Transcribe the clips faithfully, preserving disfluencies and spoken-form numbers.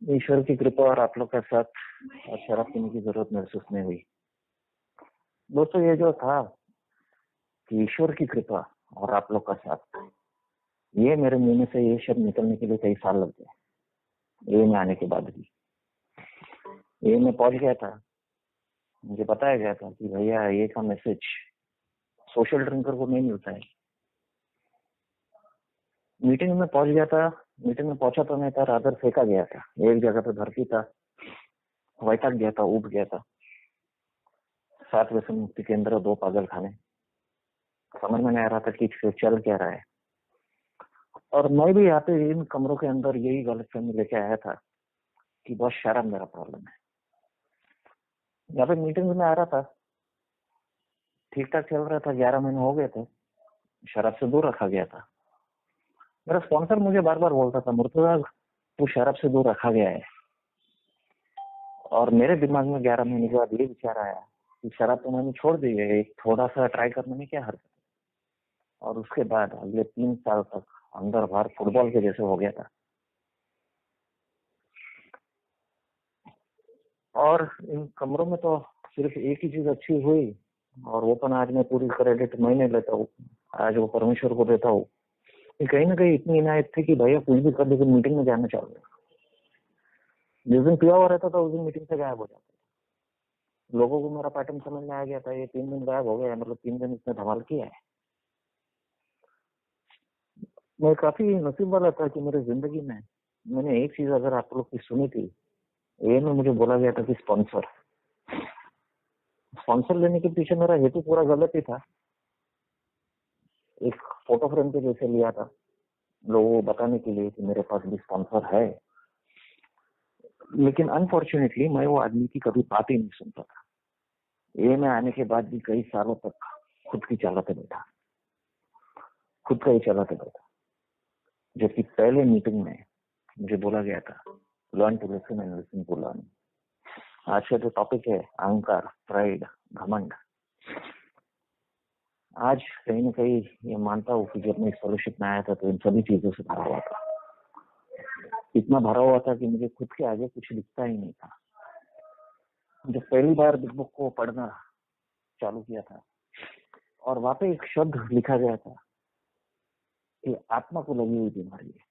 ईश्वर की कृपा और आप लोग के साथ शराब पीने की जरूरत महसूस नहीं हुई। दोस्तों, ये जो था कि ईश्वर की कृपा और आप लोग का साथ, ये मेरे मुंह में से ये शब्द निकलने के लिए कई साल लग गए। ये में आने के बाद भी ये में पहुंच गया था। मुझे बताया गया था कि भैया ये का मैसेज सोशल ड्रिंकर को नहीं मिलता है। मीटिंग में पहुंच गया था। मीटिंग में पहुंचा तो नहीं था, रादर फेंका गया था। एक जगह पे भर्ती था, वैठक गया था, उब गया था। सात व्यसन मुक्ति केंद्र, दो पागल खाने। समझ में नहीं आ रहा था कि चल क्या रहा है। और मैं भी यहाँ पे इन कमरों के अंदर यही गलतफहमी लेके आया था कि बहुत शराब मेरा प्रॉब्लम है। यहाँ पे मीटिंग में आ रहा था, ठीक ठाक चल रहा था। ग्यारह महीने हो गए थे, शराब से दूर रखा गया था। मेरा स्पॉन्सर मुझे बार बार बोलता था, मुर्तजा तू शराब से दूर रखा गया है। और मेरे दिमाग में ग्यारह महीने के बाद ये विचार आया कि शराब तो मैंने छोड़ दी है, एक थोड़ा सा ट्राई करने में क्या हर्ज है। और उसके बाद अगले तीन साल तक अंदर बाहर फुटबॉल के जैसे हो गया था। और इन कमरों में तो सिर्फ एक ही चीज अच्छी हुई, और वो पण आज मैं पूरी क्रेडिट मैं नहीं लेता हूँ, आज वो परमेश्वर को देता हूँ। कहीं ना कहीं इतनी इनायत थी कि भैया कुछ भी कर, लेकिन मीटिंग में जाना चाहिए। जिस दिन पिया हुआ रहता था उस दिन मीटिंग से गायब हो जाता था। लोगों को मेरा पैटर्न समझ में आ गया था, ये तीन दिन गायब हो गया, मतलब तीन दिन इसने धमाल किया है। मैं काफी नसीब वाला था कि मेरी जिंदगी में मैंने एक चीज अगर आप लोग की सुनी थी, ये में मुझे बोला गया था कि स्पॉन्सर स्पॉन्सर लेने के पीछे मेरा हेतु पूरा गलत ही था। एक फोटो फ्रेम के जैसे लिया था, लोगों को बताने के लिए कि मेरे पास भी स्पॉन्सर है। लेकिन अनफॉर्चुनेटली मैं वो आदमी की कभी बात ही नहीं सुनता था। ये में आने के बाद भी कई सालों तक खुद की चलाते बैठा, खुद का ही चलाते बैठा। जबकि पहले मीटिंग में मुझे बोला गया था, learn to listen and listen to learn. आज का जो टॉपिक है अहंकार, प्राइड, घमंड, आज कहीं ना कहीं ये मानता हूँ कि जब मैं इस फेलोशिप में आया था तो इन सभी चीजों से भरा हुआ था। इतना भरा हुआ था कि मुझे खुद के आगे कुछ दिखता ही नहीं था। जब पहली बार बिग बुक को पढ़ना चालू किया था और वहां पे एक शब्द लिखा गया था कि आत्मा को लगी हुई बीमारी है,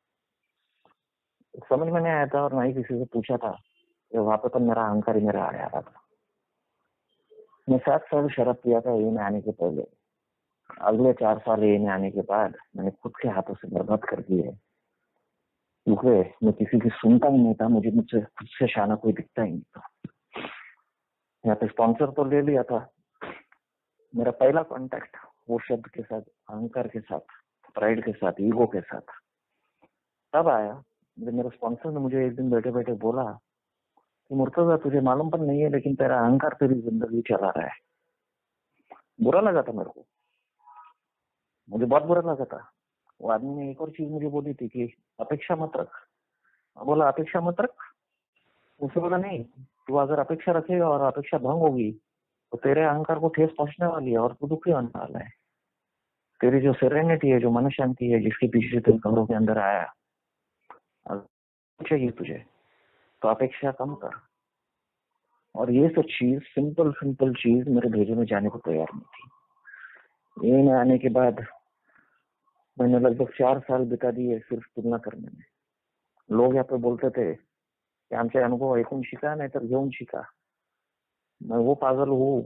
समझ में नहीं आया था। और ना ही किसी से पूछा था। वहां पे तो मेरा अहंकार ही मेरा आया था। मैं सात साल शराब पिया था ये में आने के पहले। अगले चार साल ये में आने के बाद मैंने खुद के हाथों से बर्बाद कर दी है, क्योंकि मैं किसी की सुनता ही नहीं था। मुझे मुझसे खुद से शाना कोई दिखता ही नहीं था। यहाँ पे स्पॉन्सर तो ले लिया था। मेरा पहला कांटेक्ट वो शब्द के साथ, अहंकार के साथ, प्राइड के साथ, ईगो के साथ तब आया जब मेरे स्पॉन्सर ने मुझे एक दिन बैठे बैठे बोला कि मुर्तजा तुझे मालूम पर नहीं है, लेकिन तेरा अहंकार तेरी जिंदगी चला रहा है। बुरा लगा था मेरे को, मुझे बहुत बुरा लगा था। वो आदमी ने एक और चीज मुझे बोली थी कि अपेक्षा मत रख। बोला अपेक्षा मत रख। उसने बोला नहीं, तू अगर अपेक्षा रखेगा और अपेक्षा भंग होगी तो तेरे अहंकार को ठेस पहुंचने वाली है और तू दुखी होने वाला है। तेरी जो सेरेनिटी है, जो मन शांति है, जिसके पीछे तुम कमरों के अंदर आया, चाहिए तुझे तो अपेक्षा कम कर। और ये सब चीज, सिंपल सिंपल चीज मेरे भेजे में जाने को तैयार नहीं थी। ये में आने के बाद मैंने लगभग चार साल बिता दिए सिर्फ तुलना करने में। लोग यहाँ पे बोलते थे कि आमचे अनुभव ऐकून शिका नाही तर घेऊन शिका। मैं वो पागल हूँ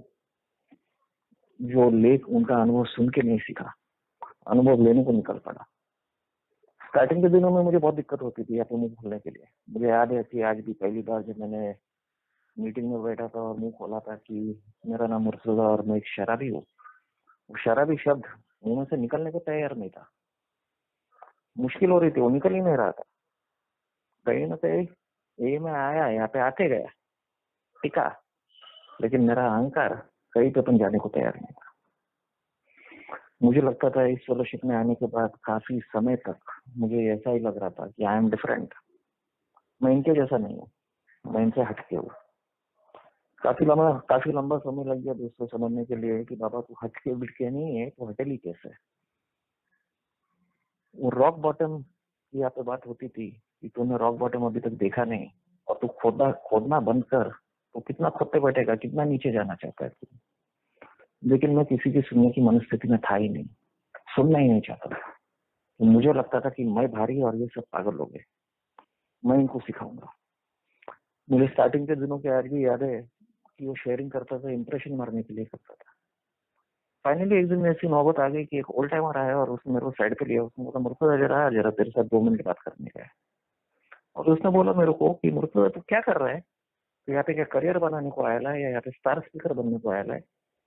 जो लेख उनका अनुभव सुन के नहीं सीखा, अनुभव लेने को निकल पड़ा। स्टार्टिंग के दिनों में मुझे बहुत दिक्कत होती थी यहाँ पे मुंह खोलने के लिए। मुझे याद है कि आज भी पहली बार जब मैंने मीटिंग में बैठा था और मुंह खोला था कि मेरा नाम मुर्तजा और मैं एक शराबी हूँ, वो शराबी शब्द मुंह में से निकलने को तैयार नहीं था। मुश्किल हो रही थी, वो निकल ही नहीं रहा था। कहीं ना कहीं ये मैं आया, यहाँ पे आके गया, टिका, लेकिन मेरा अहंकार कहीं पे पण जाने को तैयार नहीं था। मुझे लगता था इस फेलोशिप में आने के बाद काफी समय तक मुझे ऐसा ही लग रहा था कि आई एम डिफरेंट, मैं इनके जैसा नहीं हूँ, मैं इनसे हटके हूँ। काफी लंबा काफी लंबा समय लग गया दोस्तों समझने के लिए कि बाबा तू हटके बिटके नहीं है, तो हटेली कैसे। वो रॉक बॉटम की यहाँ पे बात होती थी कि तूने रॉक बॉटम अभी तक देखा नहीं और तू खोदना खोदना बंद कर, तो कितना खोदते बैठेगा, कितना नीचे जाना चाहता है तू। लेकिन मैं किसी की सुनने की मनस्थिति में था ही नहीं, सुनना ही नहीं चाहता था। तो मुझे लगता था कि मैं भारी और ये सब पागल लोग हैं, मैं इनको सिखाऊंगा। मुझे स्टार्टिंग के दिनों की आज भी याद है कि वो शेयरिंग करता था, इंप्रेशन मारने के लिए करता था। फाइनली एक दिन ऐसी नौबत आ गई कि एक ओल्ड टाइमर आया और उसने मेरे को साइड पे लिया। उसने बोला, मुर्तजा जरा जरा तेरे साथ दो मिनट बात करने का है। और उसने बोला मेरे को कि मुर्तजा तू क्या कर रहा है, तो यहाँ पे क्या करियर बनाने को आया है या यहाँ पे स्टार स्पीकर बनने को आया है?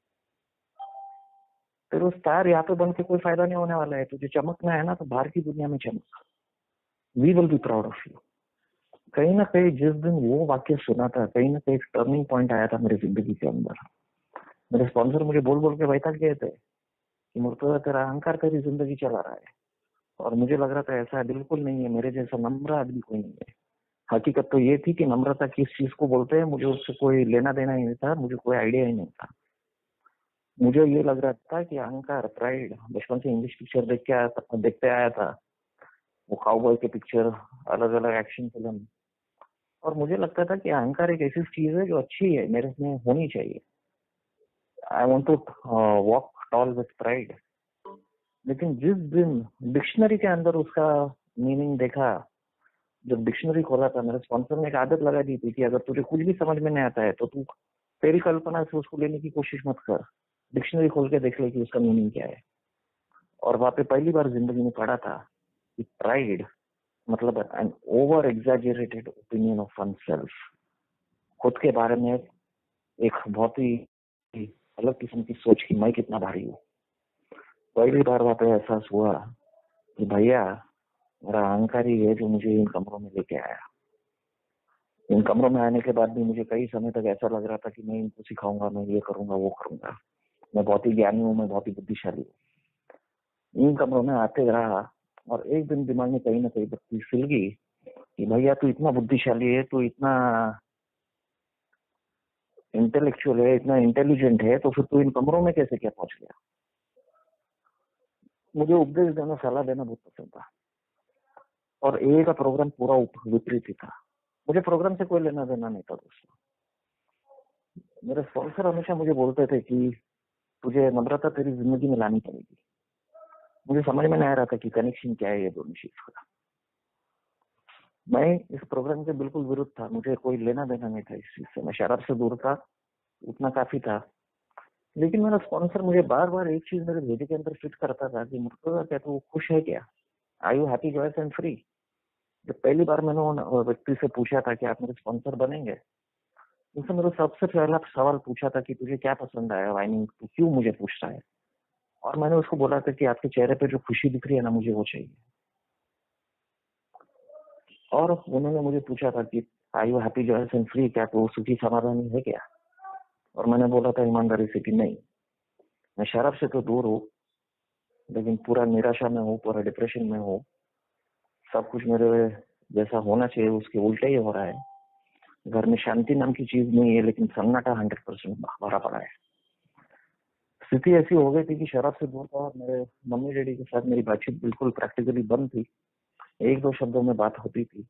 तेरे स्टार यहाँ पे बन के कोई फायदा नहीं होने वाला है। तुझे चमकना है ना तो बाहर की दुनिया में चमक। We will be proud of you. कहीं ना कहीं जिस दिन वो वाक्य सुना था, कहीं ना कहीं एक टर्निंग पॉइंट आया था मेरी जिंदगी के अंदर। मेरे स्पॉन्सर मुझे बोल बोल के बैठा गए थे कि मुर्तजा तेरा अहंकार तेरी जिंदगी चला रहा है। और मुझे लग रहा था ऐसा बिल्कुल नहीं है, मेरे जैसा नम्र आदमी कोई नहीं है। हकीकत तो ये थी कि नम्रता किस चीज को बोलते हैं मुझे उससे कोई लेना देना ही नहीं था, मुझे कोई आइडिया ही नहीं था। मुझे ये लग रहा था कि अहंकार, प्राइड, बचपन से इंग्लिश पिक्चर देख के आया था, देखते आया था, वो काउबॉय के पिक्चर, अलग अलग एक्शन फिल्म। और मुझे लगता था कि अहंकार एक ऐसी चीज है जो अच्छी है, मेरे में होनी चाहिए। I want to walk tall with pride. लेकिन जिस दिन डिक्शनरी के अंदर उसका मीनिंग देखा, जब डिक्शनरी खोला था, मेरे स्पॉन्सर ने एक आदत लगा दी थी कि अगर तुझे कुछ भी समझ में नहीं आता है तो तू तेरी कल्पना से उसको लेने की कोशिश मत कर, डिक्शनरी खोल के देख ले कि उसका मीनिंग क्या है। और वहां पे पहली बार जिंदगी में पढ़ा था कि प्राइड मतलब an over exaggerated opinion of oneself. खुद के बारे में एक बहुत ही अलग किस्म की सोच की मैं कितना भारी हूँ। पहली बार वहां पे एहसास हुआ कि भैया मेरा अहंकार ही है जो मुझे इन कमरों में लेके आया। इन कमरों में आने के बाद भी मुझे कई समय तक ऐसा लग रहा था कि मैं इनको सिखाऊंगा, मैं ये करूंगा वो करूंगा, मैं बहुत ही ज्ञानी हूँ, मैं बहुत ही बुद्धिशाली हूँ। इन कमरों में आते रहा और एक दिन दिमाग में कहीं ना कहीं बत्ती सिल गई कि भैया तू इतना बुद्धिशाली है, तू इतना इंटेलेक्चुअल है, इतना इंटेलिजेंट है, तो फिर तू इन कमरों में कैसे क्या पहुंच गया। मुझे उपदेश देना, सलाह देना बहुत पसंद था। और ए का प्रोग्राम पूरा विपरीत ही था। मुझे प्रोग्राम से कोई लेना देना नहीं था दोस्तों। मेरे स्पॉन्सर हमेशा मुझे बोलते थे कि तुझे नम्रता तेरी जिंदगी में लानी पड़ेगी। मुझे समझ में नहीं आ रहा था कि कनेक्शन क्या है ये दोनों चीज का। मैं इस प्रोग्राम के बिल्कुल विरुद्ध था, मुझे कोई लेना देना नहीं था इस चीज से। मैं शराब से दूर था, उतना काफी था। लेकिन मेरा स्पॉन्सर मुझे बार बार एक चीज मेरे भेजे के अंदर फिट करता था कि मुर्तजा क्या तू खुश है क्या, are you happy, joyous and free. जब पहली बार मैंने उन व्यक्ति से पूछा था कि आप मेरे स्पॉन्सर बनेंगे, उसने मेरे सबसे पहला सवाल पूछा था कि तुझे क्या पसंद आया वाइनिंग, तू क्यों मुझे पूछ रहा है। और मैंने उसको बोला था कि आपके चेहरे पे जो खुशी दिख रही है ना, मुझे वो चाहिए। और उन्होंने मुझे पूछा था कि are you happy, joyous and free, क्या तू सुखी समाधानी है क्या। और मैंने बोला था ईमानदारी से कि नहीं, मैं शराब से तो दूर हूँ, लेकिन पूरा निराशा में हूँ, पूरा डिप्रेशन में हूँ। सब कुछ मेरे जैसा होना चाहिए उसके उल्टे ही हो रहा है। घर में शांति नाम की चीज नहीं है, लेकिन सन्नाटा हंड्रेड परसेंट भरा पड़ा है। स्थिति ऐसी हो गई थी कि शराब से दूर था और मेरे मम्मी डैडी के साथ मेरी बातचीत बिल्कुल प्रैक्टिकली बंद थी। एक दो शब्दों में बात होती थी।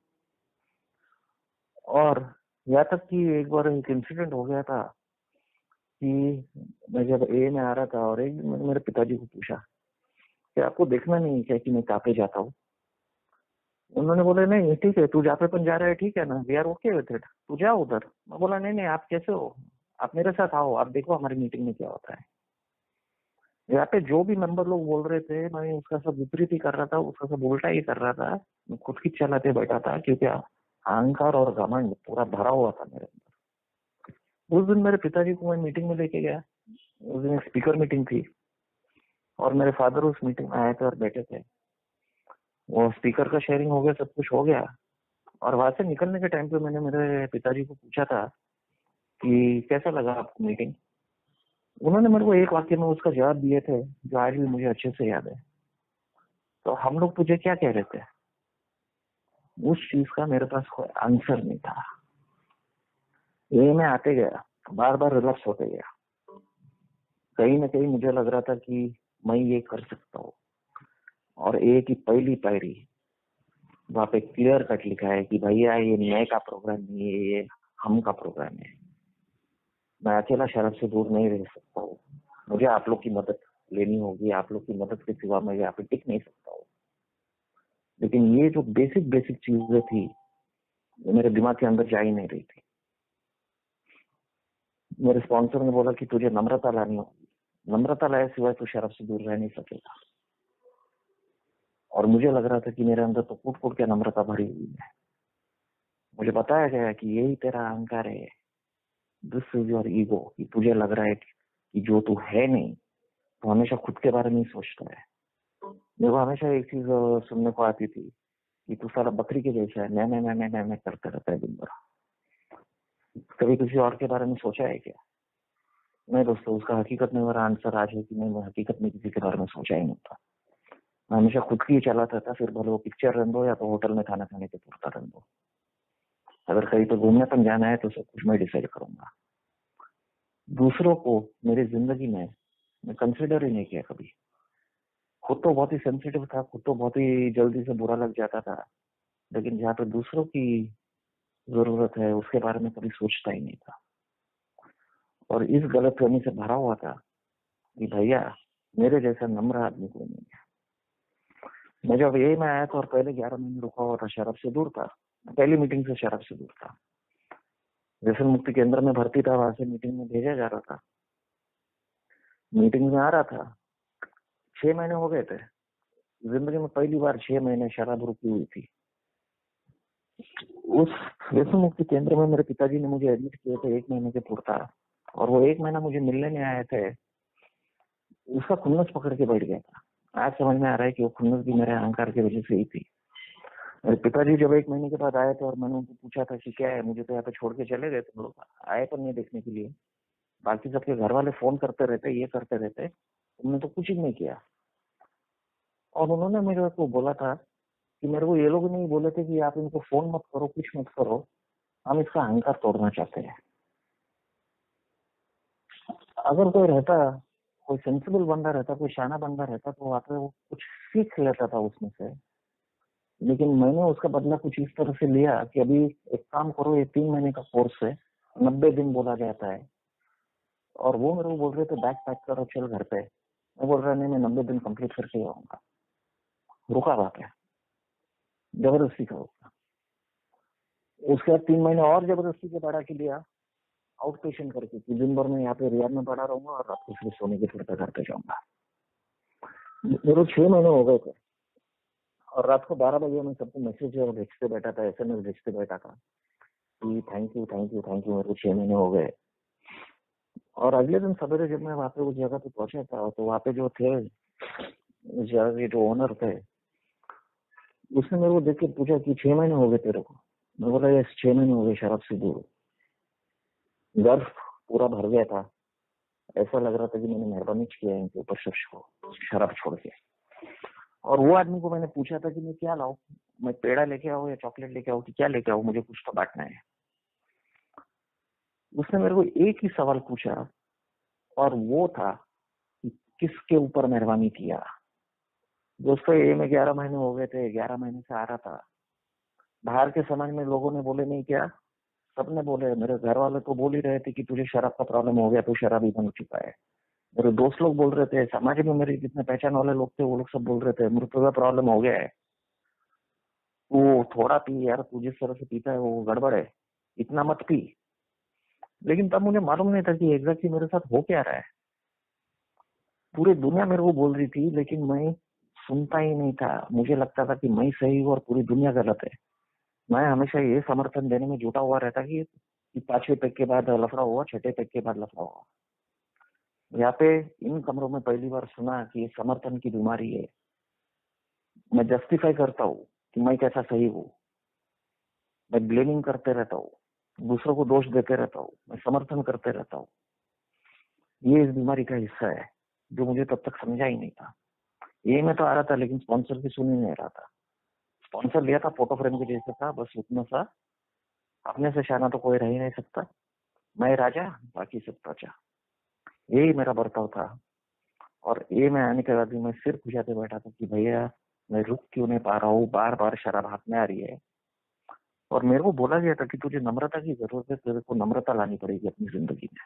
और यहाँ तक कि एक बार एक इंसिडेंट हो गया था कि मैं जब ए में आ रहा था और एक दिन मैंने मेरे पिताजी को पूछा कि आपको देखना नहीं क्या कि मैं कहाँ पे जाता हूँ। उन्होंने बोला नहीं ठीक है, तू जहाँ पे पन जा रहा है ठीक है ना, we are okay with it, तू जा उधर। मैं बोला नहीं नहीं, आप कैसे हो, आप मेरे साथ आओ, आप देखो हमारी मीटिंग में क्या होता है। यहाँ पे जो भी मेंबर लोग बोल रहे थे मैं उसका सब विपरीत ही कर रहा था, उसका सब उल्टा ही कर रहा था। मैं खुद की चलाते बैठा था क्योंकि अहंकार और घमंड पूरा भरा हुआ था मेरे अंदर। उस दिन मेरे पिताजी को मैं मीटिंग में लेके गया। उस दिन एक स्पीकर मीटिंग थी और मेरे फादर उस मीटिंग में आए थे और बैठे थे। वो स्पीकर का शेयरिंग हो गया, सब कुछ हो गया। और वहां से निकलने के टाइम पे मैंने मेरे पिताजी को पूछा था कि कैसा लगा आपको मीटिंग। उन्होंने मेरे को एक वाक्य में उसका जवाब दिए थे जो आज भी मुझे अच्छे से याद है। तो हम लोग तुझे क्या कह रहे थे, उस चीज का मेरे पास कोई आंसर नहीं था। ये मैं आते गया, बार बार रिलैक्स होते गया। कहीं ना कहीं मुझे लग रहा था कि मैं ये कर सकता हूँ। और एक ही पहली पायरी वहाँ पे क्लियर कट लिखा है कि भैया ये मैं का प्रोग्राम नहीं है, ये हम का प्रोग्राम है। मैं अकेला शराब से दूर नहीं रह सकता हूँ, मुझे आप लोग की मदद लेनी होगी, आप लोग की मदद के सिवा मैं यहाँ पे टिक नहीं सकता हूँ। लेकिन ये जो बेसिक बेसिक चीजें थी मेरे दिमाग के अंदर जा ही नहीं रही थी। मेरे स्पॉन्सर ने बोला कि तुझे नम्रता लानी होगी, नम्रता लाए सिवाय तू शराब से दूर रह नहीं सकेगा। और मुझे लग रहा था कि मेरे अंदर तो कूट कूट के नम्रता भरी हुई है। मुझे बताया गया कि यही तेरा अहंकार है, दिस इज योर ईगो, कि तुझे लग रहा है कि जो तू है नहीं, तो हमेशा खुद के बारे में ही सोचता है। मेरे को हमेशा एक चीज सुनने को आती थी कि तू साला बकरी के जैसा है, मैं मैं मैं मैं मैं मैं करते रहता है दिन भर। कभी किसी और के बारे में सोचा है क्या? नहीं दोस्तों, उसका हकीकत में मेरा आंसर आज है कि मैं हकीकत में किसी के बारे में सोचा ही नहीं था। मैं हमेशा खुद की ही चलाता था, फिर भले वो पिक्चर रन दो या तो होटल में खाना खाने के पुरता रन दो। अगर कहीं तो घूमने पर जाना है तो सब कुछ मैं डिसाइड करूंगा। दूसरों को मेरी जिंदगी में मैं कंसिडर ही नहीं किया कभी। खुद तो बहुत ही सेंसिटिव था, खुद तो बहुत ही जल्दी से बुरा लग जाता था, लेकिन जहाँ पे दूसरों की जरूरत है उसके बारे में कभी सोचता ही नहीं था। और इस गलतफहमी से भरा हुआ था कि भैया मेरे जैसा नम्र आदमी कोई नहीं है। मैं जब ये में आया था और पहले ग्यारह महीने रुका हुआ था, शराब से दूर था, पहली मीटिंग से शराब से दूर था। व्यसन मुक्ति केंद्र में भर्ती था, वहां से मीटिंग में भेजा जा रहा था, मीटिंग में आ रहा था। छह महीने हो गए थे, जिंदगी में पहली बार छह महीने शराब रुकी हुई थी। उस व्यसन मुक्ति केंद्र में मेरे पिताजी ने मुझे एडमिट किए थे एक महीने के पुरता, और वो एक महीना मुझे मिलने नहीं आए थे। उसका खुन्नस पकड़ के बैठ गया था। आज समझ में आ रहा है कि वो खुन्नस भी मेरे अहंकार की वजह से ही थी। मेरे पिताजी जब एक महीने के बाद आए थे और मैंने उनको पूछा था कि क्या है, मुझे तो यहाँ पे छोड़ के चले गए, तुम लोग आए पर नहीं देखने के लिए, बाकी सबके घर वाले फोन करते रहते, ये करते रहते, तुमने तो कुछ ही नहीं किया। और उन्होंने मेरे को बोला था कि मेरे को ये लोग नहीं बोले थे कि आप इनको फोन मत करो, कुछ मत करो, हम इसका अहंकार तोड़ना चाहते हैं। अगर कोई रहता, कोई सेंसिबल बंदा रहता, कोई शाना बंदा रहता, तो वहां पे वो कुछ सीख लेता था उसमें से। लेकिन मैंने उसका बदला कुछ इस तरह से लिया कि अभी एक काम करो, ये तीन महीने का कोर्स है, नब्बे दिन बोला जाता है, और वो मेरे को बोल रहे थे बैग पैक करो चल घर पे। मैं बोल रहा नहीं, मैं नब्बे दिन कंप्लीट करके आऊंगा। रुका वहां पे, जबरदस्ती का होगा। उसके बाद तीन महीने और जबरदस्ती के बढ़ा के लिया, आउट पेशेंट करके, कि दिन भर में यहाँ पे रियाद में पड़ा रहूंगा और रात को फिर सोने के फिर घर पे जाऊंगा। मेरे छह महीने हो गए थे, और रात को बारह बजे मैं सबको मैसेज भेजते बैठा था, एस एम एस भेजते बैठा था कि thank you thank you thank you, मेरे को छह महीने हो गए। और अगले दिन सवेरे जब मैं वहाँ पे उस जगह पे पहुंचा था, तो वहाँ पे जो थे, उस जगह के जो ओनर थे, उसने मेरे को देख के पूछा कि छह महीने हो गए तेरे को। मैं बोला यस, छह महीने हो गए शराब से दूर। गर्व पूरा भर गया था, ऐसा लग रहा था कि मैंने मेहरबानी किया है इनके ऊपर शख्स को शराब छोड़ के। और वो आदमी को मैंने पूछा था कि मैं क्या लाऊं, मैं पेड़ा लेके आऊं या चॉकलेट लेके आऊं कि क्या लेके आऊं, मुझे कुछ तो बांटना है। उसने मेरे को एक ही सवाल पूछा, और वो था कि किसके ऊपर मेहरबानी किया। दोस्तों ये में ग्यारह महीने हो गए थे, ग्यारह महीने से आ रहा था। बाहर के समाज में लोगों ने बोले नहीं क्या, सबने बोले, मेरे घर वाले तो बोल ही रहे थे कि तुझे शराब का प्रॉब्लम हो गया, तू शराबी बन चुका है। मेरे दोस्त लोग बोल रहे थे, समाज में मेरे जितने पहचान वाले लोग थे वो लोग सब बोल रहे थे मृत्यु का प्रॉब्लम हो गया है, तू थोड़ा पी यार, तू जिस तरह से पीता है वो गड़बड़ है, इतना मत पी। लेकिन तब मुझे मालूम नहीं था कि एग्जैक्टली मेरे साथ हो क्या रहा है। पूरी दुनिया मेरे को बोल रही थी, लेकिन मैं सुनता ही नहीं था। मुझे लगता था कि मैं सही हूँ और पूरी दुनिया गलत है। मैं हमेशा ये समर्थन देने में जुटा हुआ रहता कि, कि पांचवें पैक के बाद लफड़ा हुआ, छठे पैक के बाद लफड़ा हुआ। यहाँ पे इन कमरों में पहली बार सुना कि समर्थन की बीमारी है। मैं जस्टिफाई करता हूँ कि मैं कैसा सही हूँ, मैं ब्लेमिंग करते रहता हूँ, दूसरों को दोष देते रहता हूँ, मैं समर्थन करते रहता हूँ। ये इस बीमारी का हिस्सा है जो मुझे तब तक समझा ही नहीं था। ये मैं तो आ रहा था, लेकिन स्पॉन्सर की सुन ही नहीं रहा था। स्पॉन्सर लिया था, फोटो फ्रेम के जैसे था, बस उतना सा, अपने से शाना तो कोई रह ही नहीं सकता, मैं राजा बाकी सब प्रजा, यही मेरा बर्ताव था। और ये मैं आने के बाद भी मैं सिर खुजाते बैठा था कि भैया मैं रुक क्यों नहीं पा रहा हूँ, बार बार शराब हाथ में आ रही है। और मेरे को बोला गया था कि तुझे नम्रता की जरूरत है, तेरे को नम्रता लानी पड़ेगी अपनी जिंदगी में।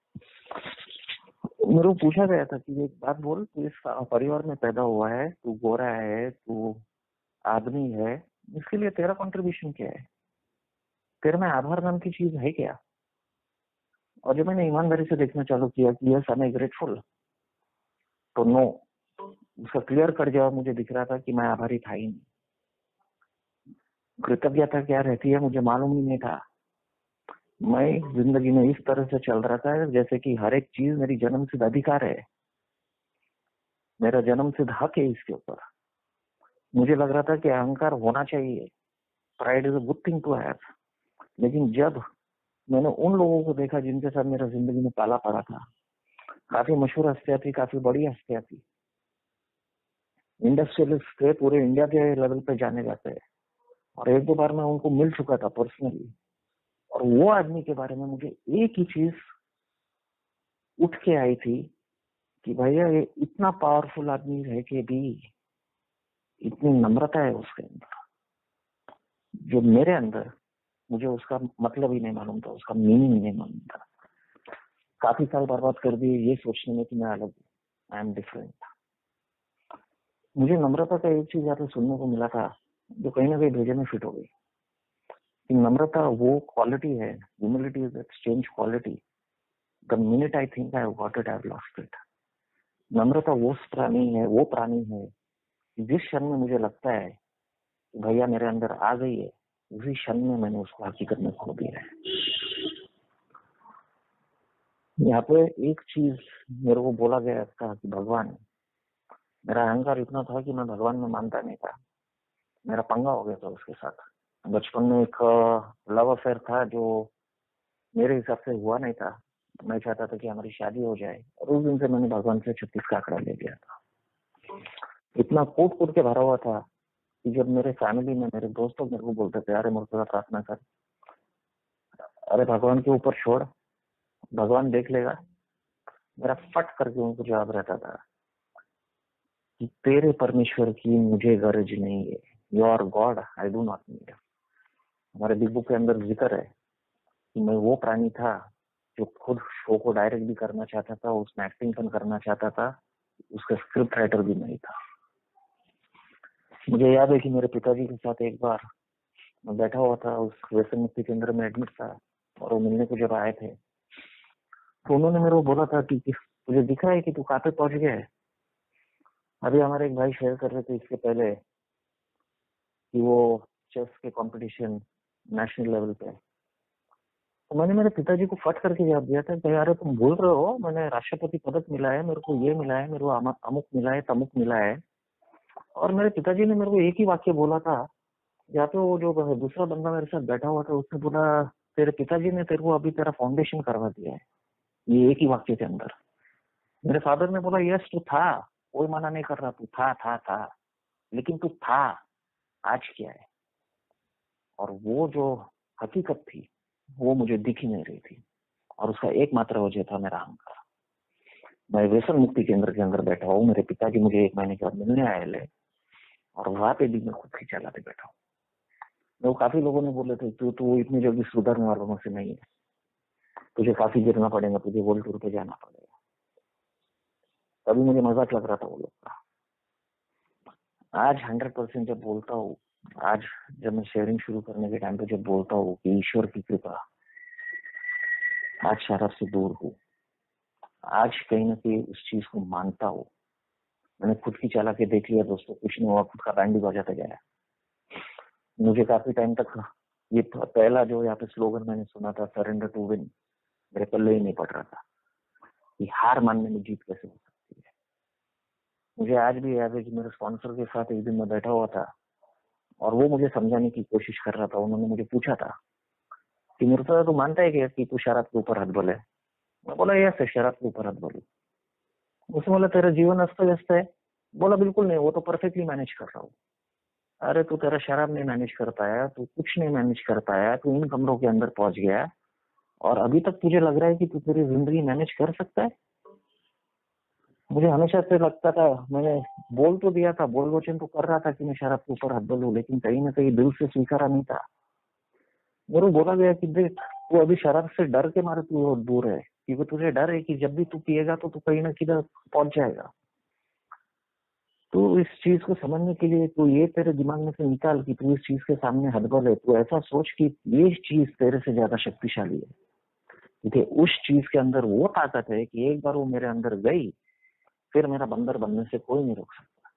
मेरे को पूछा गया था कि एक बात बोल, तू इस परिवार में पैदा हुआ है, तू गोरा है, तू आदमी है, इसके लिए तेरा कंट्रीब्यूशन क्या है, तेरे में आधार नाम की चीज है क्या? और जब मैंने ईमानदारी से देखना चालू किया कि यस आई एम ग्रेटफुल, तो नो, उसका क्लियर कट जवाब मुझे दिख रहा था कि मैं आभारी था ही नहीं। कृतज्ञता क्या रहती है मुझे मालूम ही नहीं था। मैं जिंदगी में इस तरह से चल रहा था जैसे कि हर एक चीज मेरी जन्म सिद्ध अधिकार है, मेरा जन्म सिद्ध हक है इसके ऊपर। मुझे लग रहा था कि अहंकार होना चाहिए, pride is a good thing to have. लेकिन जब मैंने उन लोगों को देखा जिनके साथ मेरा जिंदगी में पाला पड़ा था, काफी मशहूर हस्तियां थी, काफी बड़ी हस्तियां थी, इंडस्ट्रियलिस्ट थे, पूरे इंडिया के लेवल पे जाने जाते हैं, और एक दो बार मैं उनको मिल चुका था पर्सनली। और वो आदमी के बारे में मुझे एक ही चीज उठ के आई थी कि भैया ये इतना पावरफुल आदमी रह के भी इतनी नम्रता है उसके अंदर, जो मेरे अंदर, मुझे उसका मतलब ही नहीं मालूम था, उसका मीनिंग ही नहीं मालूम था। काफी साल बर्बाद कर दिए ये सोचने में कि मैं अलग हूँ, आई एम डिफरेंट। मुझे नम्रता का एक चीज यहाँ पे सुनने को मिला था जो कहीं ना कहीं भेजे में फिट हो गई कि नम्रता वो क्वालिटी है, humility is exchange quality, the minute I think I got it I lost it. नम्रता वो प्राणी है, वो प्राणी है जिस क्षण में मुझे लगता है कि भैया मेरे अंदर आ गई है, उसी क्षण में मैंने उसको हकीकत में खो दिया है। यहाँ पे एक चीज मेरे को बोला गया था कि भगवान, मेरा अहंकार इतना था कि मैं भगवान में मानता नहीं था, मेरा पंगा हो गया था उसके साथ। बचपन में एक लव अफेयर था जो मेरे हिसाब से हुआ नहीं था, मैं चाहता था कि हमारी शादी हो जाए, और उस दिन से मैंने भगवान से छत्तीस का आंकड़ा ले लिया था। इतना कूट कूट के भरा हुआ था कि जब मेरे फैमिली में मेरे दोस्त लोग मेरे को बोलते थे, अरे मुर्तजा प्रार्थना कर, अरे भगवान के ऊपर छोड़, भगवान देख लेगा, मेरा फट करके उनको जवाब रहता था कि तेरे परमेश्वर की मुझे गरज नहीं है, you are God, I do not need. हमारे बिग बुक के अंदर जिक्र है कि मैं वो प्राणी था जो खुद शो को डायरेक्ट भी करना चाहता था, उसमें एक्टिंग पण करना चाहता था, उसका स्क्रिप्ट राइटर भी नहीं था। मुझे याद है कि मेरे पिताजी के साथ एक बार मैं बैठा हुआ था, उस व्यसन मुक्ति केंद्र में एडमिट था, और वो मिलने को जब आए थे तो उन्होंने मेरे को बोला था कि तुझे दिख रहा है कि तू कहाँ पे पहुंच गया है। अभी हमारे एक भाई शेयर कर रहे थे इसके पहले कि वो चेस के कंपटीशन नेशनल लेवल पे, तो मैंने मेरे पिताजी को फट करके जवाब दिया था कि यार तुम भूल रहे हो, मैंने राष्ट्रपति पदक मिला है, मेरे को ये मिला है, मेरे को अमुक मिला है, तमुक मिला है। और मेरे पिताजी ने मेरे को एक ही वाक्य बोला था, या तो वो जो दूसरा बंदा मेरे साथ बैठा हुआ था उसने बोला, तेरे पिताजी ने तेरे को अभी तेरा फाउंडेशन करवा दिया है, ये एक ही वाक्य के अंदर। मेरे फादर ने बोला, यस तू था, कोई मना नहीं कर रहा, तू था था था लेकिन तू था, आज क्या है? और वो जो हकीकत थी वो मुझे दिख ही नहीं रही थी, और उसका एकमात्र वजह था मेरा अहंकार। मैं व्यसन मुक्ति केंद्र के अंदर बैठा हूँ, मेरे पिताजी मुझे एक महीने के बाद मिलने आए ले, और वहां पे भी मैं खुद की चाला पे बैठा हूँ। वो काफी लोगों ने बोले थे तू तो इतनी जल्दी सुधरने वालों में से नहीं है, तुझे काफी गिरना पड़ेगा, तुझे वर्ल्ड टूर पे जाना पड़ेगा। तभी मुझे मजाक लग रहा था वो लोग का। आज हंड्रेड परसेंट जब बोलता हूँ, आज जब मैं शेयरिंग शुरू करने के टाइम पे जब बोलता हूँ कि ईश्वर की कृपा, आज शराब से दूर हूँ, आज कहीं ना कहीं उस चीज को मानता हूँ। मैंने खुद की चाला के देख लिया दोस्तों, कुछ नहीं हुआ, खुद का बैंड भी बजाता गया। मुझे काफी टाइम तक ये पहला जो यहाँ पे स्लोगन मैंने सुना था, सरेंडर टू विन, मेरे पल्ले ही नहीं पड़ रहा था कि हार मानने में जीत कैसे हो सकती है। मुझे आज भी याद है कि मेरे स्पॉन्सर के साथ एक दिन मैं बैठा हुआ था और वो मुझे समझाने की कोशिश कर रहा था। उन्होंने मुझे पूछा था कि मुर्तजा तू मानता है कि तू शराब के ऊपर हद बोले? मैं बोला यस, शराब के ऊपर हद बोलू। उसने बोला तेरा जीवन अस्त व्यस्त है? बोला बिल्कुल नहीं, वो तो परफेक्टली मैनेज कर रहा हूँ। अरे तू तेरा शराब नहीं मैनेज कर पाया, तू कुछ नहीं मैनेज कर पाया, तू इन कमरों के अंदर पहुंच गया और अभी तक तुझे लग रहा है कि तू तेरी जिंदगी मैनेज कर सकता है? मुझे हमेशा से लगता था, मैंने बोल तो दिया था, बोल वचन तो कर रहा था कि मैं शराब के ऊपर हद लूं, लेकिन कहीं ना कहीं दिल से स्वीकारा नहीं था। मेरे को बोला गया कि देख, तू अभी शराब से डर के मारे तू दूर है, क्योंकि तुझे डर है कि जब भी तू पिएगा तो तू कहीं ना किधर पहुंच जाएगा। तो इस चीज को समझने के लिए तू ये तेरे दिमाग में से निकाल कि तू इस चीज के सामने हदबल है। तू ऐसा सोच कि ये चीज तेरे से ज्यादा शक्तिशाली है, क्योंकि उस चीज के अंदर वो ताकत है कि एक बार वो मेरे अंदर गई, फिर मेरा बंदर बनने से कोई नहीं रोक सकता।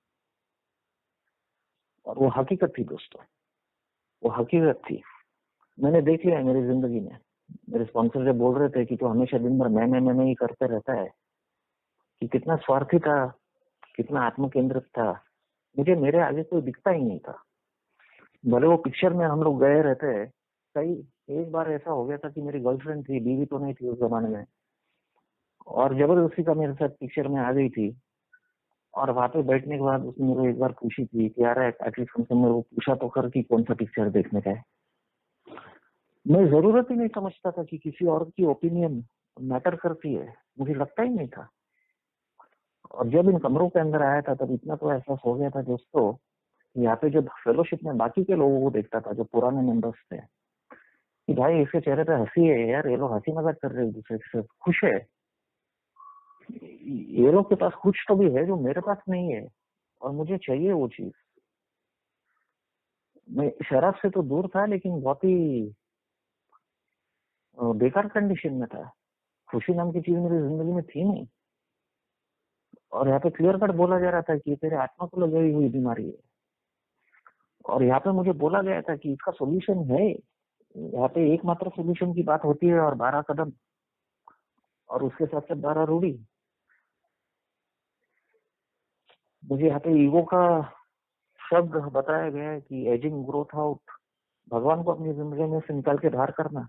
और वो हकीकत थी दोस्तों, वो हकीकत थी। मैंने देख लिया है मेरी जिंदगी में। मेरे स्पॉन्सर जब बोल रहे थे कि तू हमेशा दिन भर मैं मैं मैं मैं ही करते रहता है, कि कितना स्वार्थी था, कितना आत्म केंद्रित था। मुझे मेरे आगे कोई दिखता ही नहीं था। भले वो पिक्चर में हम लोग गए रहते हैं, कई एक बार ऐसा हो गया था कि मेरी गर्लफ्रेंड थी, बीवी तो नहीं थी उस जमाने में, और जबरदस्ती का मेरे साथ पिक्चर में आ गई थी। और वहां पे बैठने के बाद उसने मेरे को एक बार पूछी थी कि यार एटलीस्ट कम से कम मेरे को पूछा तो कर कि कौन सा पिक्चर देखने का है। मैं जरूरत ही नहीं समझता था कि किसी और की ओपिनियन मैटर करती है, मुझे लगता ही नहीं था। और जब इन कमरों के अंदर आया था तब इतना तो एहसास हो गया था दोस्तों, यहाँ पे जब फेलोशिप में बाकी के लोगों को देखता था जो पुराने मेंबर्स थे, कि भाई इसके चेहरे पे हंसी है यार, ये लोग हंसी मजाक कर रहे हैं, दूसरे के साथ खुश है। ये लोग के पास कुछ तो भी है जो मेरे पास नहीं है, और मुझे चाहिए वो चीज। मैं शराब से तो दूर था, लेकिन बहुत ही बेकार कंडीशन में था। खुशी नाम की चीज मेरी जिंदगी में थी नहीं। और यहाँ पे क्लियर कट बोला जा रहा था कि तेरे आत्मा को लगी हुई बीमारी है। और यहाँ पे मुझे बोला गया था कि इसका सोल्यूशन है। यहाँ पे एकमात्र सोल्यूशन की बात होती है और बारह कदम, और उसके साथ साथ बारह रूढ़ी। मुझे यहाँ पे ईगो का शब्द बताया गया है कि एजिंग ग्रोथ आउट, भगवान को अपनी जिंदगी में से निकाल के बाहर करना।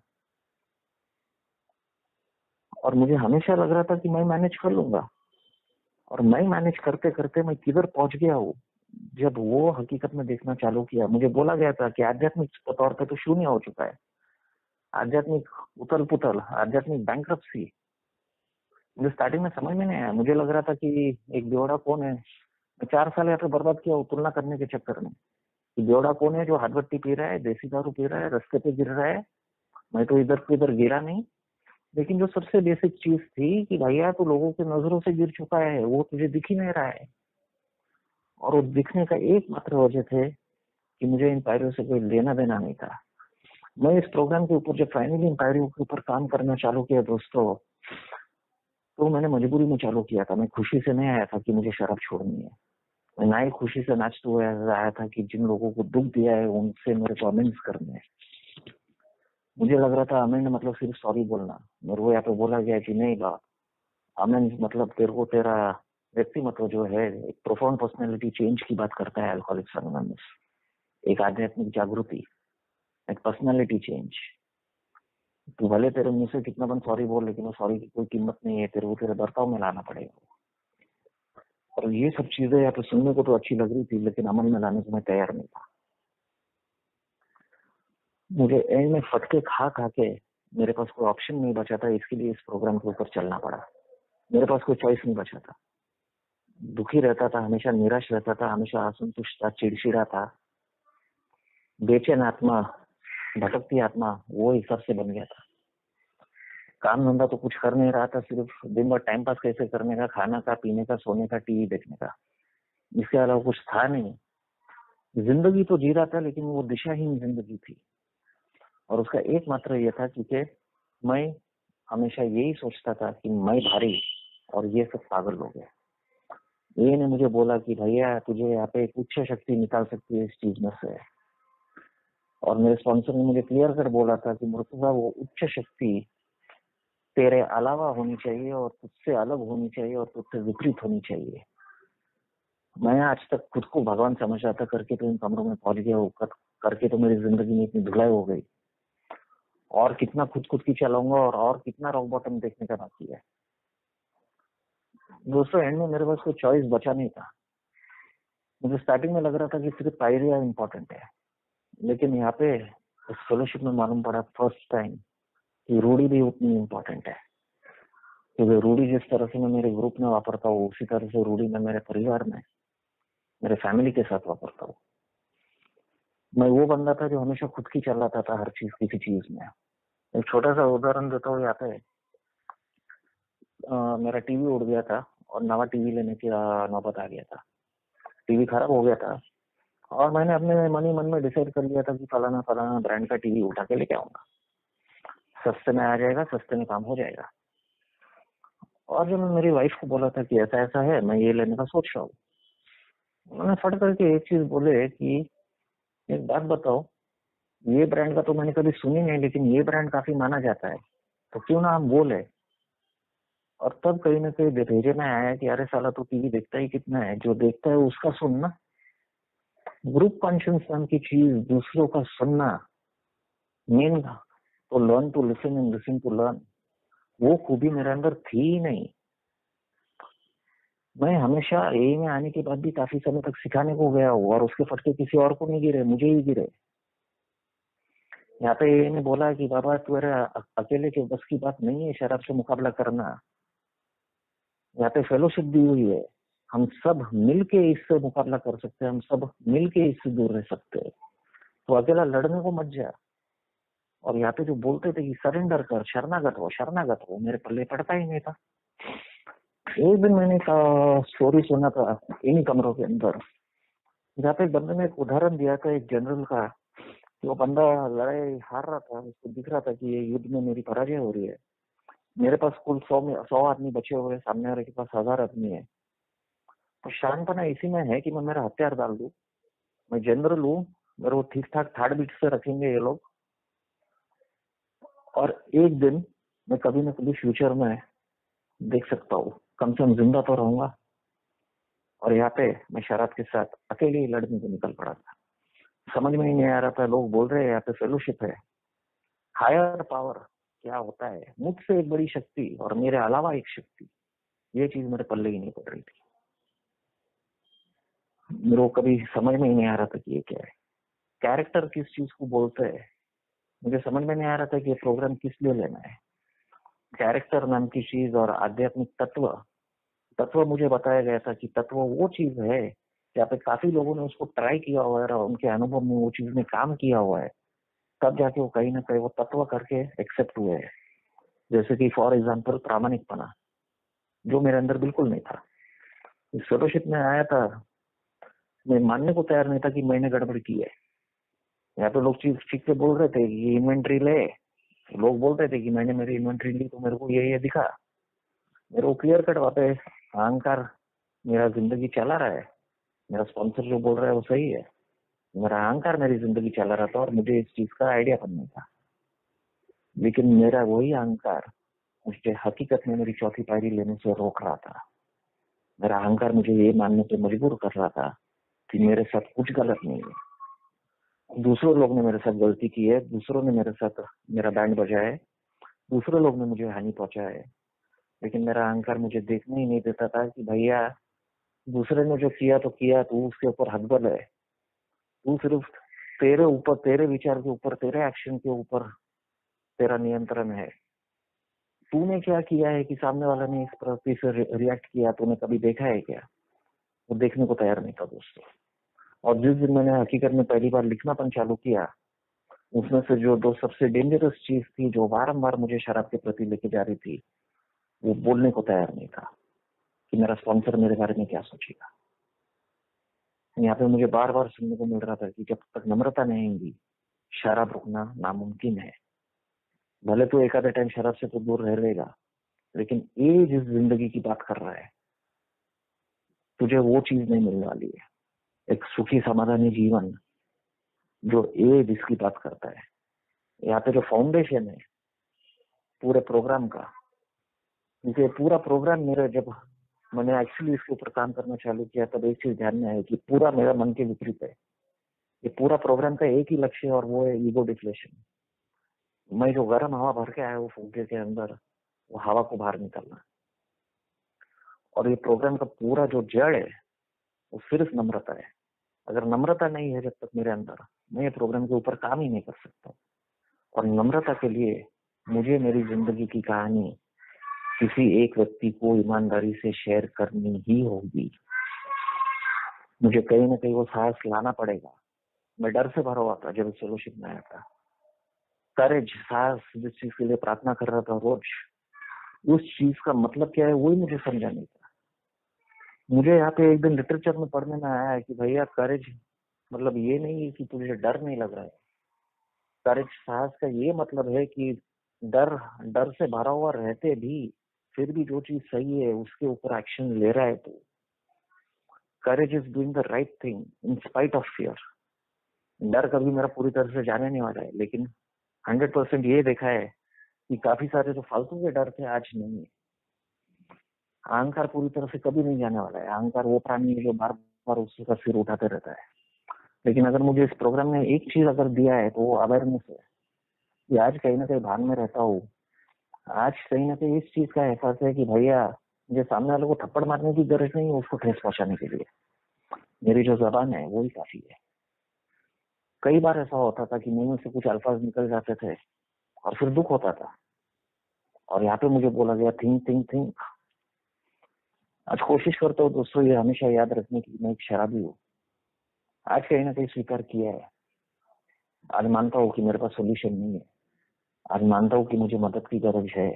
और मुझे हमेशा लग रहा था कि मैं मैनेज कर लूंगा, और मैं मैनेज करते करते मैं किधर पहुंच गया हूँ। जब वो हकीकत में देखना चालू किया, मुझे बोला गया था कि आध्यात्मिक तौर पे तो शून्य हो चुका है, आध्यात्मिक उथल पुथल, आध्यात्मिक बैंक्रप्सी। मुझे स्टार्टिंग में समझ में नहीं आया। मुझे लग रहा था कि एक बेवड़ा कौन है, मैं चार साल यहाँ पे बर्बाद किया हूँ तुलना करने के चक्कर में, कि बेवड़ा कौन है जो हाथबट्टी पी रहा है, देसी दारू पी रहा है, रास्ते पे गिर रहा है। मैं तो इधर को इधर गिरा नहीं। लेकिन जो सबसे बेसिक चीज थी कि भैया तू लोगों की नजरों से गिर चुका है, वो तुझे दिख ही नहीं रहा है। और वो दिखने का एकमात्र वजह थे कि मुझे इन पायरियों से कोई लेना देना नहीं था। मैं इस प्रोग्राम के ऊपर जब फाइनली इन पायरियों के ऊपर काम करना चालू किया दोस्तों, तो मैंने मजबूरी में चालू किया था। मैं खुशी से नहीं आया था कि मुझे शराब छोड़नी है। मैं ना ही खुशी से नाचते हुए आया था कि जिन लोगों को दुख दिया है उनसे मेरे को अमेंड्स करने हैं। मुझे लग रहा था अमेंड मतलब सिर्फ सॉरी बोलना। मेरे को यहाँ पे बोला गया कि नहीं बात, अमेंड मतलब तेरे को तेरा व्यक्तिमत्व जो है एक प्रोफाउंड पर्सनैलिटी चेंज की बात करता है अल्कोहलिक्स एनोनिमस। एक आध्यात्मिक जागृति, एक पर्सनैलिटी चेंज। तू भले तेरे मुंह से कितना बन सॉरी बोल, लेकिन वो सॉरी की कोई कीमत नहीं है, तेरे को तेरे बर्ताव में लाना पड़ेगा। और ये सब चीजें यहाँ पे सुनने को तो अच्छी लग रही थी, लेकिन अमल में लाने को मैं तैयार नहीं था। मुझे एंड में फटके खा खा के मेरे पास कोई ऑप्शन नहीं बचा था, इसके लिए इस प्रोग्राम के ऊपर चलना पड़ा। मेरे पास कोई चॉइस नहीं बचा था। दुखी रहता था, हमेशा निराश रहता था, हमेशा असंतुष्ट था, चिड़चिड़ा था, बेचैन आत्मा, भटकती आत्मा, वो हिसाब से बन गया था। काम धंधा तो कुछ कर नहीं रहा था, सिर्फ दिन भर टाइम पास कैसे करने का, खाना का, पीने का, सोने का, टीवी देखने का, इसके अलावा कुछ था नहीं। जिंदगी तो जी रहा था, लेकिन वो दिशाहीन जिंदगी थी। और उसका एकमात्र ये था कि मैं हमेशा यही सोचता था कि मैं भारी और ये सब पागल लोग हैं। ये ने मुझे बोला कि भैया तुझे यहाँ पे एक उच्च शक्ति निकाल सकती है इस चीज में से। और मेरे स्पॉन्सर ने मुझे क्लियर कर बोला था कि मुर्तजा वो उच्च शक्ति तेरे अलावा होनी चाहिए, और तुझसे अलग होनी चाहिए, और तुझसे विपरीत होनी चाहिए। मैं आज तक खुद को भगवान समझ रहा था, करके तो इन कमरों में पहुंच गया हूँ, करके तो मेरी जिंदगी में इतनी धुलाई हो गई। और कितना खुद खुद की चलाऊंगा, और और कितना रॉक बॉटम देखने का बाकी है दोस्तों। एंड में मेरे पास कोई चॉइस बचा नहीं था। मुझे स्टार्टिंग में लग रहा था कि सिर्फ पायरिया इम्पोर्टेंट है, लेकिन यहाँ पे इस फेलोशिप में मालूम पड़ा फर्स्ट टाइम कि रूढ़ी भी उतनी इम्पोर्टेंट है। क्योंकि रूढ़ी जिस तरह से मैं मेरे ग्रुप में वापरता हूँ उसी तरह से रूढ़ी मैं मेरे परिवार में, मेरे फैमिली के साथ वापरता हूँ। मैं वो बंदा था जो हमेशा खुद की चलाता था हर चीज, किसी चीज में। एक छोटा सा उदाहरण देता हूँ यहाँ पे। अ, मेरा टीवी उड़ गया था और नवा टीवी लेने की अ, नौबत आ गया था। टीवी खराब हो गया था और मैंने अपने मन ही मन में डिसाइड कर लिया था कि फलाना फलाना ब्रांड का टीवी उठा के लेके आऊंगा, सस्ते में आ जाएगा, सस्ते में काम हो जाएगा। और जब मैं मेरी वाइफ को बोला था कि ऐसा ऐसा है, मैं ये लेने का सोच रहा हूँ, उन्होंने फट करके एक चीज बोले कि एक बात बताओ, ये ब्रांड का तो मैंने कभी सुनी नहीं, लेकिन ये ब्रांड काफी माना जाता है, तो क्यों ना हम वो ले। और तब कहीं ना कहीं भेजे में आया कि अरे साला, तो टीवी देखता ही कितना है, जो देखता है उसका सुनना। ग्रुप कॉन्शियस नाम की चीज, दूसरों का सुनना, मेन तो learn to listen and listen to learn, वो खूबी मेरे अंदर थी ही नहीं। मैं हमेशा ए में आने के बाद भी काफी समय तक सिखाने को गया हूँ और उसके फटके किसी और को नहीं गिरे, मुझे ही गिरे। यहाँ पे ए ने बोला कि बाबा तुम्हारे अकेले के बस की बात नहीं है शराब से मुकाबला करना। यहाँ पे फेलोशिप दी हुई है, हम सब मिलके इससे मुकाबला कर सकते हैं, हम सब मिलके इससे दूर रह सकते हैं। तो अकेला लड़ने को मत जा। और यहाँ पे जो बोलते थे कि सरेंडर कर, शरणागत हो शरणागत हो, मेरे पल्ले पड़ता ही नहीं था। एक दिन मैंने का स्टोरी सुना था इन्हीं कमरों के अंदर, जहाँ पे एक बंदे ने एक उदाहरण दिया था एक जनरल का। वो बंदा लड़ाई हार रहा था, उसको दिख रहा था कि ये युद्ध में मेरी पराजय हो रही है, मेरे पास कुल सौ में सौ आदमी बचे हुए, सामने वाले के पास हजार आदमी है। तो शानपना इसी में है कि मैं मेरा हथियार डाल दूं, मैं जनरल हूँ, मेरे को ठीक ठाक ठाड़ बीट से रखेंगे ये लोग, और एक दिन मैं कभी न कभी फ्यूचर में देख सकता हूँ, कम से कम जिंदा तो रहूंगा। और यहाँ पे मैं शराब के साथ अकेले ही लड़ने को निकल पड़ा था। समझ में ही नहीं आ रहा था, लोग बोल रहे हैं यहाँ पे फेलोशिप है, हायर पावर क्या होता है, मुझसे एक बड़ी शक्ति और मेरे अलावा एक शक्ति, ये चीज मेरे पल्ले ही नहीं पड़ रही थी। मेरे को कभी समझ में ही नहीं आ रहा था कि ये क्या है, कैरेक्टर किस चीज को बोलते हैं। मुझे समझ में नहीं आ रहा था कि ये प्रोग्राम किस लिए लेना है। कैरेक्टर नाम की चीज और आध्यात्मिक तत्व, तत्व मुझे बताया गया था कि तत्व वो चीज है जहाँ पे काफी लोगों ने उसको ट्राई किया हुआ है और उनके अनुभव में वो चीज में काम किया हुआ है, तब जाके वो कहीं ना कहीं वो तत्व करके एक्सेप्ट हुए हैं। जैसे कि फॉर एग्जाम्पल प्रामाणिकपना, जो मेरे अंदर बिल्कुल नहीं था। इस फेलोशिप में आया था, मैं मानने को तैयार नहीं था कि मैंने गड़बड़ की है। यहाँ पे लोग चीज ठीक से बोल रहे थे कि इन्वेंट्री ले, लोग बोलते थे कि मैंने मेरी इन्वेंट्री ली तो मेरे को ये ये दिखा। मेरे को क्लियर कट बात है, अहंकार मेरा जिंदगी चला रहा है, मेरा स्पॉन्सर जो बोल रहा है वो सही है, मेरा अहंकार मेरी जिंदगी चला रहा था और मुझे इस चीज का आइडिया पण नहीं था। लेकिन मेरा वही अहंकार मुझे हकीकत में मेरी चौथी पायरी लेने से रोक रहा था। मेरा अहंकार मुझे ये मानने पे मजबूर कर रहा था कि मेरे साथ कुछ गलत नहीं है, दूसरों लोग ने मेरे साथ गलती की है, दूसरों ने मेरे साथ मेरा बैंड बजाया है, दूसरे लोग ने मुझे हानि पहुंचाया है। लेकिन मेरा अहंकार मुझे देखने ही नहीं देता था कि भैया दूसरे ने जो किया तो किया, तू उसके ऊपर हकबल है, तू सिर्फ तेरे ऊपर, तेरे विचार के ऊपर, तेरे एक्शन के ऊपर तेरा नियंत्रण है। तूने क्या किया है कि सामने वाला ने इस प्रवृत्ति से रिएक्ट किया, तूने कभी देखा है क्या? वो देखने को तैयार नहीं था दोस्तों। और जिस दिन मैंने हकीकत में पहली बार लिखनापन चालू किया, उसमें से जो दो सबसे डेंजरस चीज थी जो बारम्बार मुझे शराब के प्रति लेके जा रही थी, वो बोलने को तैयार नहीं था कि मेरा स्पॉन्सर मेरे बारे में क्या सोचेगा। यहाँ पे मुझे बार बार सुनने को मिल रहा था कि जब तक नम्रता नहीं होगी शराब रुकना नामुमकिन है। भले तो एक आधे टाइम शराब से तो दूर रह लेगा, लेकिन ये जिस जिंदगी की बात कर रहा है, तुझे वो चीज नहीं मिलने वाली है, एक सुखी समाधानी जीवन जो ये जिसकी बात करता है। यहाँ पे जो फाउंडेशन है पूरे प्रोग्राम का, क्योंकि पूरा प्रोग्राम मेरा, जब मैंने एक्चुअली इसके ऊपर काम करना चालू किया तब एक चीज ध्यान में आई कि पूरा मेरा मन के विपरीत है। ये पूरा प्रोग्राम का एक ही लक्ष्य है और वो है ईगो डिफ्लेशन। मैं जो गर्म हवा भर के आया वो फुग्गे के अंदर, वो हवा को बाहर निकलना। और ये प्रोग्राम का पूरा जो जड़ है वो सिर्फ नम्रता है। अगर नम्रता नहीं है जब तक मेरे अंदर, मैं ये प्रोग्राम के ऊपर काम ही नहीं कर सकता। और नम्रता के लिए मुझे मेरी जिंदगी की कहानी किसी एक व्यक्ति को ईमानदारी से शेयर करनी ही होगी। मुझे कहीं ना कहीं वो साहस लाना पड़ेगा। मैं डर से भरा हुआ था जब फेलोशिप में आया था। करेज, साहस, जिस चीज के लिए प्रार्थना कर रहा था रोज, उस चीज का मतलब क्या है वही मुझे समझा नहीं था। मुझे यहाँ पे एक दिन लिटरेचर में पढ़ने में आया है कि भैया करेज मतलब ये नहीं है कि तुझे डर नहीं लग रहा है। करेज, साहस का ये मतलब है कि डर डर से भरा हुआ रहते भी फिर भी जो चीज सही है उसके ऊपर एक्शन ले रहा है। तो courage is doing the right thing in spite of fear. डर कभी मेरा पूरी तरह से जाने नहीं वाला है, लेकिन हंड्रेड परसेंट ये देखा है कि काफी सारे जो फालतू के डर थे आज नहीं है। अहंकार पूरी तरह से कभी नहीं जाने वाला है। अहंकार वो प्राणी है जो बार बार उसी का सिर उठाते रहता है। लेकिन अगर मुझे इस प्रोग्राम में एक चीज अगर दिया है तो वो अवेयरनेस है कि आज कहीं ना कहीं भान में रहता हूँ। आज कहीं ना कहीं इस चीज का एहसास है कि भैया मुझे सामने वाले को थप्पड़ मारने की जरूरत नहीं है, उसको ठेस पहुंचाने के लिए मेरी जो जबान है वो ही काफी है। कई बार ऐसा होता था कि मुंह से कुछ अल्फाज निकल जाते थे और फिर दुख होता था, और यहाँ पे मुझे बोला गया थिंक थिंक थिंक। आज कोशिश करता हूँ दोस्तों ये हमेशा याद रखने की मैं एक शराबी हूँ। आज कहीं ना कहीं स्वीकार किया है। आज मानता हूँ कि मेरे पास सोल्यूशन नहीं है। आज मानता हूँ कि मुझे मदद की जरूरत है।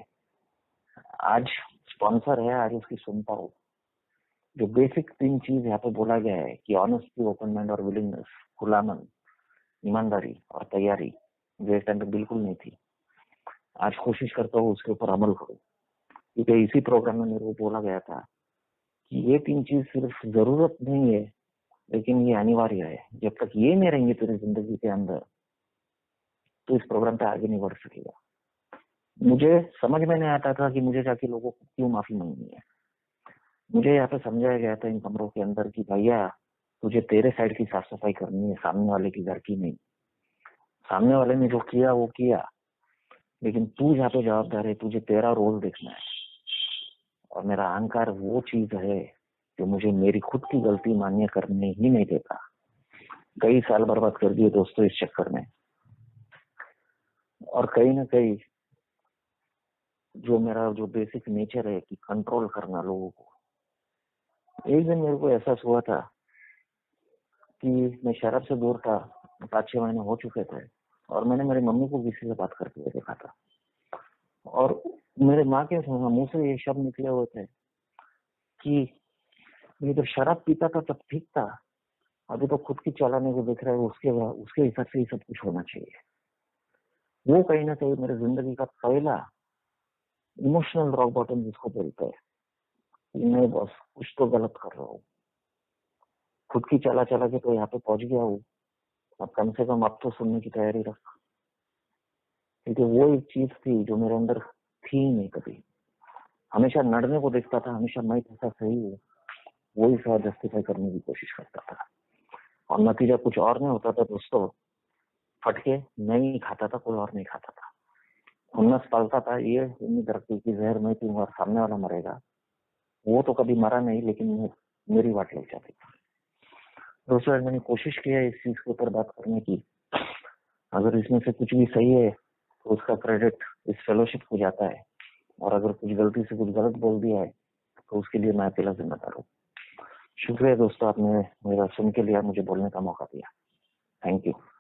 आज स्पॉन्सर है, आज उसकी सुनता हूँ। जो बेसिक तीन चीज यहाँ पे बोला गया है कि ऑनेस्टी, ओपन माइंड और विलिंगनेस, खुलामन, ईमानदारी और तैयारी, जो एक टाइम पे बिल्कुल नहीं थी, आज कोशिश करता हूँ उसके ऊपर अमल करूँ। क्योंकि इसी प्रोग्राम में मेरे को बोला गया था कि ये तीन चीज सिर्फ जरूरत नहीं है लेकिन ये अनिवार्य है। जब तक ये नहीं रहेंगे तेरी जिंदगी के अंदर तो इस प्रोग्राम पे आगे नहीं बढ़ सकेगा। मुझे समझ में नहीं आता था कि मुझे जाके लोगों को क्यों माफी मांगनी है। मुझे यहाँ पे समझाया गया था इन कमरों के अंदर कि भैया तुझे तेरे साइड की साफ सफाई करनी है, सामने वाले की घर की नहीं। सामने वाले ने जो किया वो किया, लेकिन तू जहाँ पे जवाबदार है, तुझे तेरा रोल देखना है। और मेरा अहंकार वो चीज है जो मुझे मेरी खुद की गलती मान्य करने ही नहीं देता। कई साल बर्बाद कर दिए दोस्तों इस चक्कर में। और कहीं ना कहीं जो मेरा जो बेसिक नेचर है कि कंट्रोल करना लोगों को, एक दिन मेरे को एहसास हुआ था कि मैं शराब से दूर था। पाँच छह महीने हो चुके थे और मैंने मेरी मम्मी को किसी से बात करते हुए देखा था, और मेरे माँ के मुंह से ये शब्द निकले हुए थे कि ये तो शराब पीता था तब ठीक था, अभी तो खुद की चलाने को देख रहा है, उसके उसके हिसाब से ही सब कुछ होना चाहिए। वो कहीं ना कहीं मेरी जिंदगी का पहला इमोशनल रॉक बॉटम जिसको बोलते हैं, नहीं बॉस कुछ तो गलत कर रहा हूँ, खुद की चला चला के तो यहाँ पे पहुंच गया हूँ, अब कम से कम अब तो सुनने की तैयारी रख। क्योंकि वो एक चीज थी जो मेरे अंदर थी ही नहीं कभी। हमेशा लड़ने को देखता था, हमेशा मैं कैसा सही हूँ वही साथ जस्टिफाई करने की कोशिश करता था, और नतीजा कुछ और नहीं होता था दोस्तों। फटके नहीं खाता था, कोई और नहीं खाता था। खुन्नस पालता था, ये उम्मीद रखती कि जहर मैं पीऊंगा और सामने वाला मरेगा। वो तो कभी मरा नहीं, लेकिन मेरी वाट लग जाती थी। दोस्तों मैंने कोशिश किया इस चीज के ऊपर बात करने की। अगर इसमें से कुछ भी सही है तो उसका क्रेडिट इस फेलोशिप को जाता है, और अगर कुछ गलती से कुछ गलत बोल दिया है तो उसके लिए मैं अकेला जिम्मेदार हूँ। शुक्रिया दोस्तों, आपने मेरा सुन के लिया, मुझे बोलने का मौका दिया। Thank you.